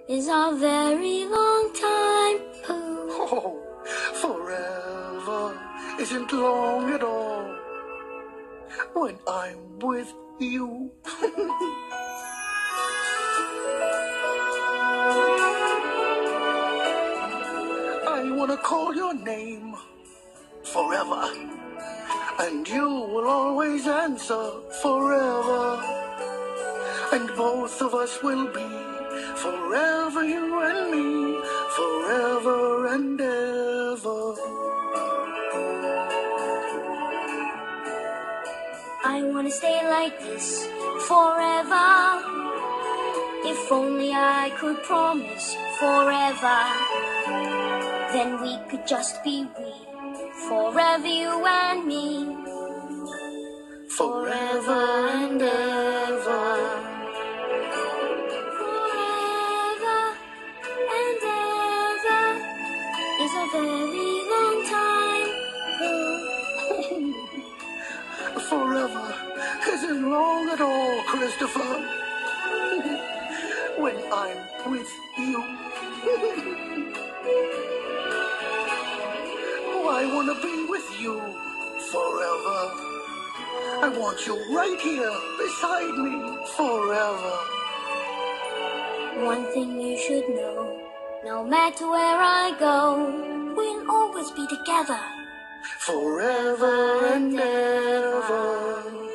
is a very long time, Pooh. Oh, forever isn't long at all when I'm with you. I want to call your name forever, and you will always answer forever, and both of us will be forever, you and me, forever and ever. I wanna stay like this forever. If only I could promise forever, then we could just be we, forever you and me, forever and ever. Forever and ever is a very long time. Forever isn't long at all, Christopher, when I'm with you. Oh, I want to be with you forever. I want you right here beside me forever. One thing you should know, no matter where I go, we'll always be together, Forever and ever.